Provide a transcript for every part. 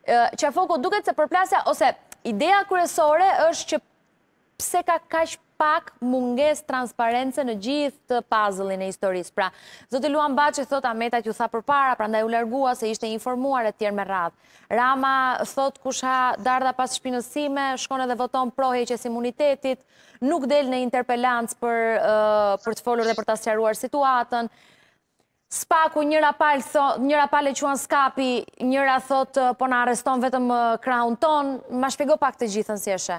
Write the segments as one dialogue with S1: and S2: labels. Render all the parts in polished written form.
S1: Qafoko, duket se përplasja, ose ideja kryesore është që pse ka kaq pak munges transparence në gjithë të puzzle-in e historisë. Pra, zoti Luan Baçi thot Ahmetajt ju tha përpara, prandaj u largua se ishte informuar e tjerë me radhë. Rama thot kush ha dardha pas shpinës time, shkon edhe voton pro heqjes imunitetit, nuk del në interpelancë për të folur dhe për ta sqaruar situatën. Spaku, njëra palë e quan Skapi, njëra thot po na arreston vetëm krahun ton. Ma shpjego pak të gjithën si eshe.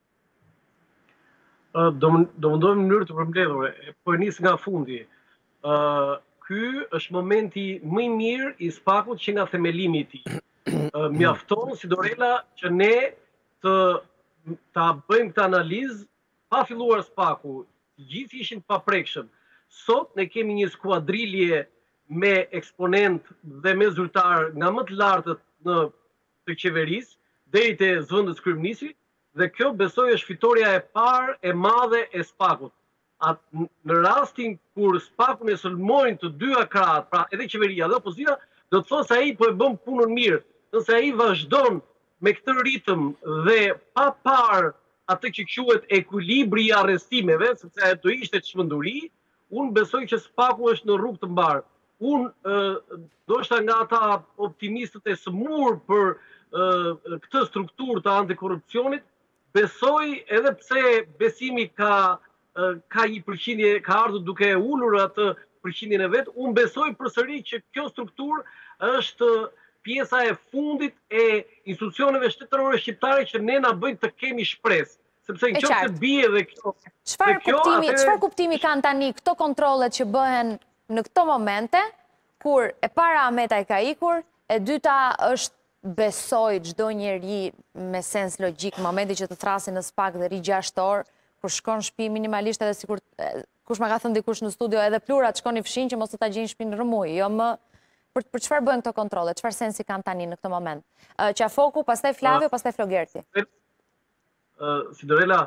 S2: Do mundohem në mënyrë të përmbledhur, po e nis nga fundi. Ky është momenti më i mirë i Spakut që nga themelimi i tij. Mjafton si Dorela që ne ta bëjmë këtë analizë pa filluar Spaku. Gjithë ishin të paprekshëm. Sot ne kemi një skuadrilje me eksponent dhe me zyrtar nga më të lartët të qeverisë deri te zëvendës kryeministrit, dhe kjo besoj është fitoria e parë e madhe e Spakut. Në rastin kur Spakun e sulmojnë të dyja krahët, pra edhe qeveria dhe opozita, do të thotë se ai po e bën punën mirë, nëse ai vazhdon me këtë ritëm dhe pa parë atë që quhet ekuilibri i arrestimeve, sepse do ishte çmenduri, unë besoj që Spaku është në rrugë të mbarë. Unë ndoshta nga ata optimistët e sëmurë për këtë strukturë të antikorrupsionit, besoj edhe pse besimi ka një përqindje, ka ardhur duke ulur atë përqindjen e vet, unë besoj përsëri që kjo strukturë është pjesa e fundit e institucioneve shtetërore shqiptare që ne na bëjnë të kemi shpresë. Sepse nëse bie dhe kjo.
S1: Çfarë kuptimi kanë tani këto kontrollet që bëhen në këto momente, kur e para Ahmetaj ka ikur, e dyta është besoj çdo njeri me sens logjik, në momentin që të thrasin në Spak dhe ri 6 orë, kur shkon në shtëpi minimalisht edhe sikur kush ma ka thënë dikush në studio, edhe plurat shkon i fshin që mos të ta gjejnë shtëpinë në rrëmuj. Jo më për çfarë bëjnë këto kontrolle, çfarë sensi kanë tani në këtë moment? Qafoku, pastaj Flavio, pastaj Flogerti.
S2: Sidorela,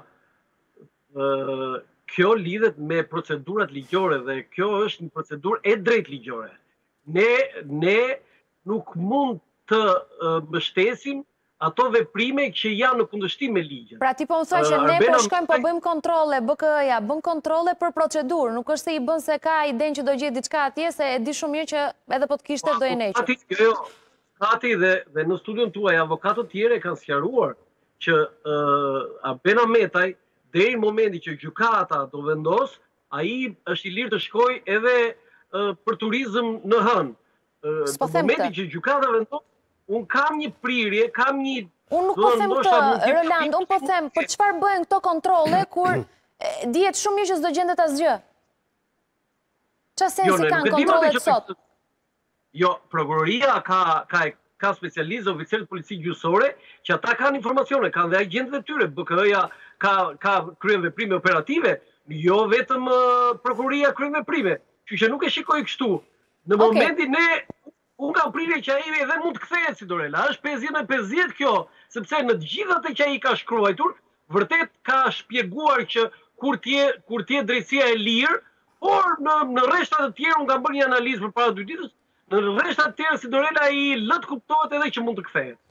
S2: kjo lidhet me procedurat ligjore dhe kjo është një procedurë e drejtë ligjore. Ne nuk mund të mbështesim ato veprime që janë në kundërshtim me ligjin.
S1: Pra ti po më thua që ne po shkojmë po bëjmë kontrolle, BKI-ja bën kontrolle për procedurë, nuk është se i bën se ka idenë që do gjetë diçka atje, se e di shumë mirë që edhe po të kishte do e nequr.
S2: Kati dhe në studion tuaj avokatët tjerë kanë sqaruar që Arben Ahmetaj deri në momentin që gjykata do vendos, ai është i lirë të shkojë edhe për turizëm në Hënë. Në momentin që gjykata vendos, unë kam një prirje, kam një...
S1: Unë nuk po them të, Roland, unë po them, për çfarë bëhen këto kontrolle kur dihet shumë mirë që s'do gjendet asgjë? Çfarë sensi kanë kontrollet sot?
S2: Jo, prokuroria ka specialistë oficerë të policisë gjyqësore që ata kanë informacione, kanë dhe agjentët e tyre, BKI-ja ka kryen veprime operative, jo vetëm prokuroria kryen veprime, që nuk e shikoj kështu. Në momentin unë kam prirje që ai edhe mund të kthehet si Dorela. Është 50-50 kjo, sepse në të gjithë ato që ai ka shkruar, vërtet ka shpjeguar që kur t'je drejtësia e lirë, por në rreshtat e tjera unë kam bërë një analizë përpara 2 ditësh, në rreshtat e tjera si Dorela i lë të kuptohet edhe që mund të kthehet.